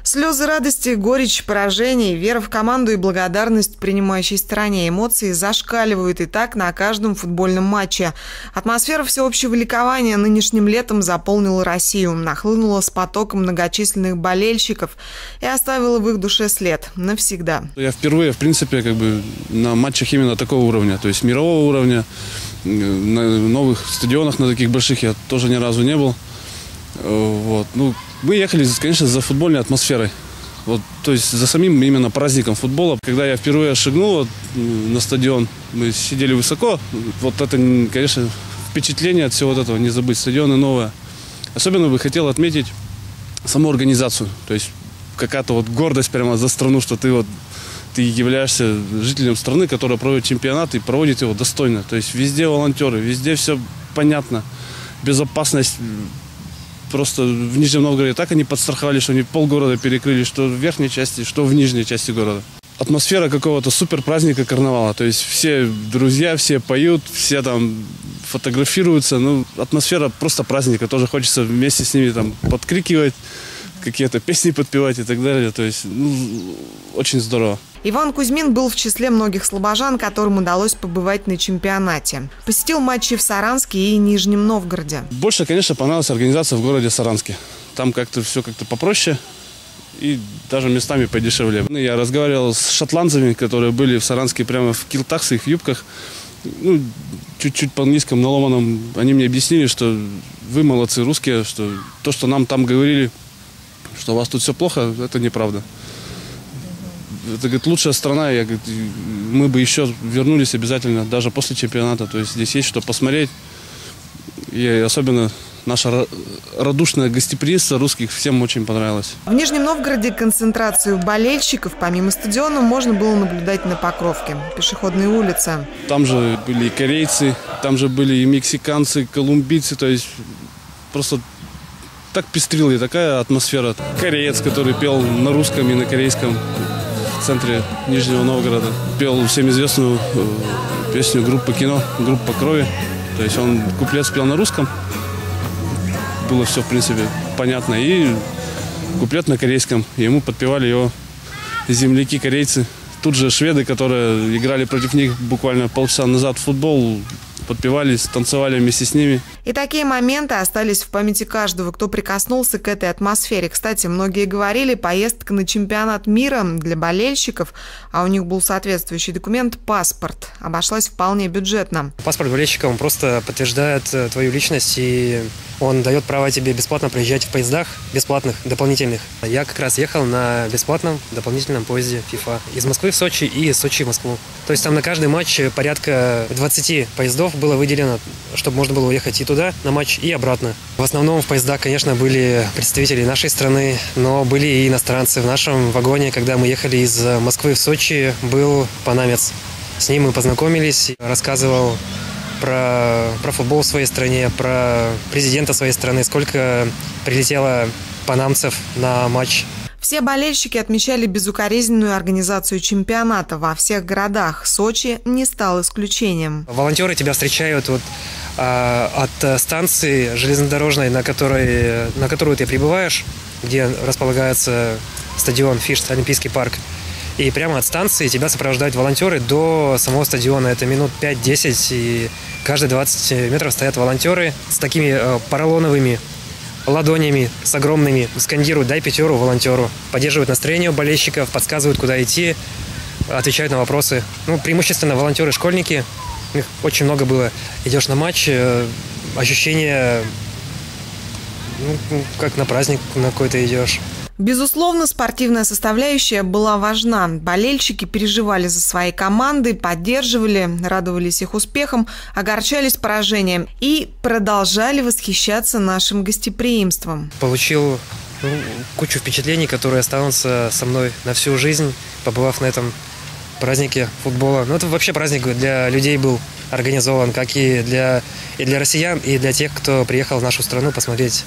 Слезы радости, горечь поражений, вера в команду и благодарность принимающей стороне. Эмоции зашкаливают и так на каждом футбольном матче. Атмосфера всеобщего ликования нынешним летом заполнила Россию, нахлынула с потоком многочисленных болельщиков и оставила в их душе след навсегда. Я впервые, в принципе, на матчах именно такого уровня, то есть мирового уровня, на новых стадионах, на таких больших я тоже ни разу не был. Мы ехали, конечно, за футбольной атмосферой. То есть за самим именно праздником футбола. Когда я впервые шагнул на стадион, мы сидели высоко. Это, конечно, впечатление от всего этого, не забыть, стадионы новые. Особенно бы хотел отметить саму организацию. То есть какая-то гордость прямо за страну, что ты являешься жителем страны, которая проводит чемпионат и проводит его достойно. То есть везде волонтеры, везде все понятно. Безопасность. Просто в Нижнем Новгороде так они подстраховали, что они полгорода перекрыли, что в верхней части, что в нижней части города. Атмосфера какого-то супер праздника, карнавала. То есть все друзья, все поют, все там фотографируются. Атмосфера просто праздника. Тоже хочется вместе с ними подкрикивать, какие-то песни подпевать и так далее. То есть очень здорово. Иван Кузьмин был в числе многих слобожан, которым удалось побывать на чемпионате. Посетил матчи в Саранске и Нижнем Новгороде. Больше, конечно, понравилась организация в городе Саранске. Там все попроще и даже местами подешевле. Я разговаривал с шотландцами, которые были в Саранске прямо в килтах, в своих юбках. Чуть-чуть по английскому наломанном. Они мне объяснили, что вы молодцы русские, что то, что нам там говорили, что у вас тут все плохо, это неправда. Это, лучшая страна, мы бы еще вернулись обязательно, даже после чемпионата. То есть здесь есть что посмотреть. И особенно наше радушное гостеприимство русских всем очень понравилось. В Нижнем Новгороде концентрацию болельщиков помимо стадиона можно было наблюдать на Покровке, пешеходной улице. Там же были и корейцы, там же были и мексиканцы, колумбийцы. То есть просто так пестрила и такая атмосфера. Кореец, который пел на русском и на корейском. В центре Нижнего Новгорода. Пел всем известную песню группы «Кино», группа «Крови». То есть он куплет спел на русском. Было все, в принципе, понятно. И куплет на корейском. Ему подпевали его земляки-корейцы. Тут же шведы, которые играли против них буквально полчаса назад в футбол, подпевались, танцевали вместе с ними. И такие моменты остались в памяти каждого, кто прикоснулся к этой атмосфере. Кстати, многие говорили, поездка на чемпионат мира для болельщиков, а у них был соответствующий документ, паспорт, обошлась вполне бюджетно. Паспорт болельщика, он просто подтверждает твою личность, и он дает право тебе бесплатно проезжать в поездах, бесплатных, дополнительных. Я как раз ехал на бесплатном дополнительном поезде FIFA из Москвы в Сочи и из Сочи в Москву. То есть там на каждый матч порядка 20 поездов было выделено, чтобы можно было уехать и туда на матч, и обратно. В основном в поездах, конечно, были представители нашей страны, но были и иностранцы. В нашем вагоне, когда мы ехали из Москвы в Сочи, был панамец. С ним мы познакомились, рассказывал про футбол в своей стране, про президента своей страны, сколько прилетело панамцев на матч. Все болельщики отмечали безукоризненную организацию чемпионата во всех городах. Сочи не стал исключением. Волонтеры тебя встречают от станции железнодорожной, на которую ты прибываешь, где располагается стадион ФИШ, Олимпийский парк. И прямо от станции тебя сопровождают волонтеры до самого стадиона. Это минут 5-10, и каждые 20 метров стоят волонтеры с такими поролоновыми ладонями, с огромными, скандируют «дай пятеру» волонтеру, поддерживают настроение у болельщиков, подсказывают, куда идти, отвечают на вопросы. Преимущественно волонтеры-школьники, их очень много было. Идешь на матч, ощущение, как на праздник на какой-то идешь. Безусловно, спортивная составляющая была важна. Болельщики переживали за свои команды, поддерживали, радовались их успехам, огорчались поражением и продолжали восхищаться нашим гостеприимством. Получил кучу впечатлений, которые останутся со мной на всю жизнь, побывав на этом празднике футбола. Это вообще праздник для людей был организован, как и для россиян, и для тех, кто приехал в нашу страну посмотреть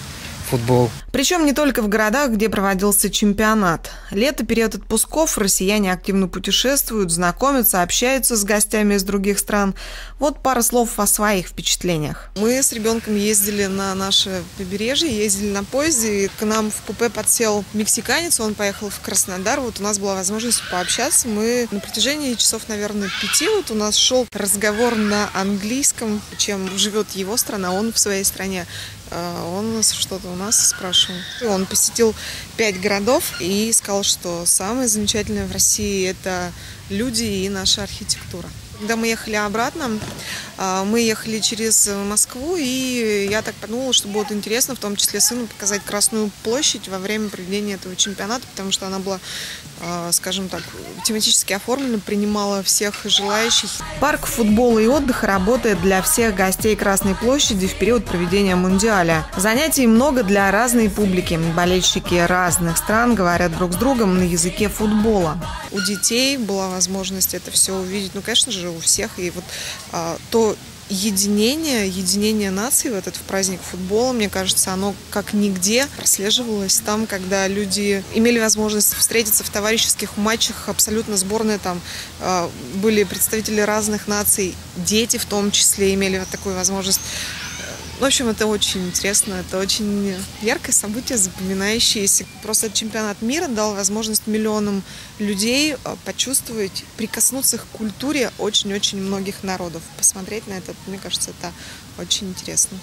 футбол. Причем не только в городах, где проводился чемпионат. Лето – период отпусков, россияне активно путешествуют, знакомятся, общаются с гостями из других стран. Вот пара слов о своих впечатлениях. Мы с ребенком ездили на наше побережье, ездили на поезде, и к нам в купе подсел мексиканец, он поехал в Краснодар. Вот у нас была возможность пообщаться. Мы на протяжении часов, наверное, 5 у нас шел разговор на английском, чем живет его страна, он в своей стране. Он что-то у нас спрашивал. Он посетил 5 городов и сказал, что самое замечательное в России – это люди и наша архитектура. Когда мы ехали обратно, мы ехали через Москву, и я так подумала, что будет интересно, в том числе сыну, показать Красную площадь во время проведения этого чемпионата, потому что она была, скажем так, тематически оформлена, принимала всех желающих. Парк футбола и отдыха работает для всех гостей Красной площади в период проведения Мундиаля. Занятий много для разной публики. Болельщики разных стран говорят друг с другом на языке футбола. У детей была возможность это все увидеть, ну, конечно же, у всех. И вот то единение наций в этот праздник футбола, мне кажется, оно как нигде прослеживалось там, когда люди имели возможность встретиться в товарищеских матчах, абсолютно сборные, там были представители разных наций, дети в том числе имели вот такую возможность. В общем, это очень интересно, это очень яркое событие, запоминающееся. Просто чемпионат мира дал возможность миллионам людей почувствовать, прикоснуться к культуре очень-очень многих народов. Посмотреть на это, мне кажется, это очень интересно.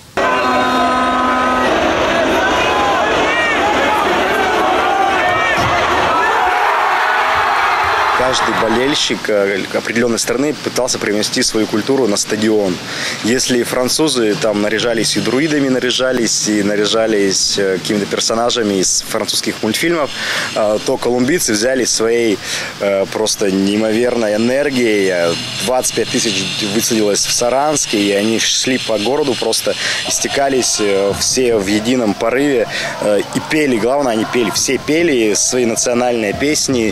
Каждый болельщик определенной страны пытался привнести свою культуру на стадион. Если французы там наряжались и друидами наряжались какими-то персонажами из французских мультфильмов, то колумбийцы взяли своей просто неимоверной энергией. 25 тысяч высадилось в Саранске, и они шли по городу, просто истекались все в едином порыве и пели. Главное, они пели. Все пели свои национальные песни,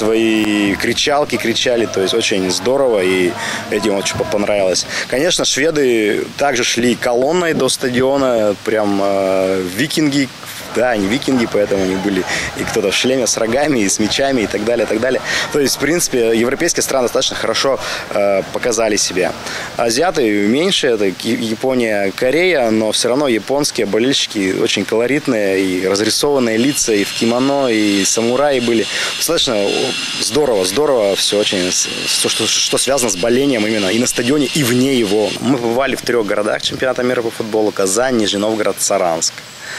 свои кричалки кричали, то есть очень здорово, и этим очень понравилось. Конечно, шведы также шли колонной до стадиона, прям викинги. Да, они викинги, поэтому они были и кто-то в шлеме с рогами, и с мечами, и так далее, и так далее. То есть, в принципе, европейские страны достаточно хорошо показали себя. Азиаты меньше, это Япония, Корея, но все равно японские болельщики очень колоритные, и разрисованные лица, и в кимоно, и самураи были. Достаточно здорово все очень, что связано с болением именно и на стадионе, и вне его. Мы побывали в 3 городах чемпионата мира по футболу: Казань, Нижний Новгород, Саранск.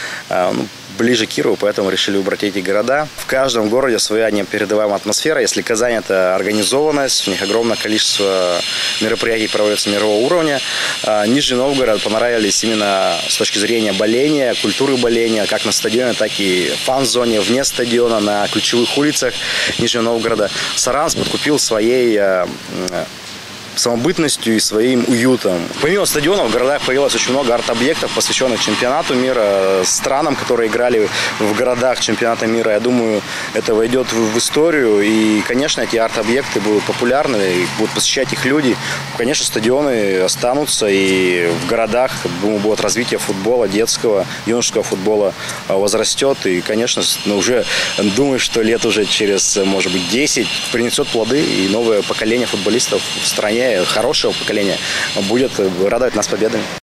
Ближе к Кирову, поэтому решили убрать эти города. В каждом городе своя непередаваемая атмосфера. Если Казань – это организованность, у них огромное количество мероприятий проводится мирового уровня. Нижний Новгород понравились именно с точки зрения боления, культуры боления, как на стадионе, так и в фан-зоне, вне стадиона, на ключевых улицах Нижнего Новгорода. Саранск подкупил своей самобытностью и своим уютом. Помимо стадионов в городах появилось очень много арт-объектов, посвященных чемпионату мира, странам, которые играли в городах чемпионата мира. Я думаю, это войдет в историю, и, конечно, эти арт-объекты будут популярны, и будут посещать их люди. Конечно, стадионы останутся, и в городах, думаю, будет развитие футбола, детского, юношеского футбола возрастет, и, конечно, уже думаю, что лет уже через, может быть, 10 принесет плоды, и новое поколение футболистов в стране, хорошего поколения, будет радовать нас победами.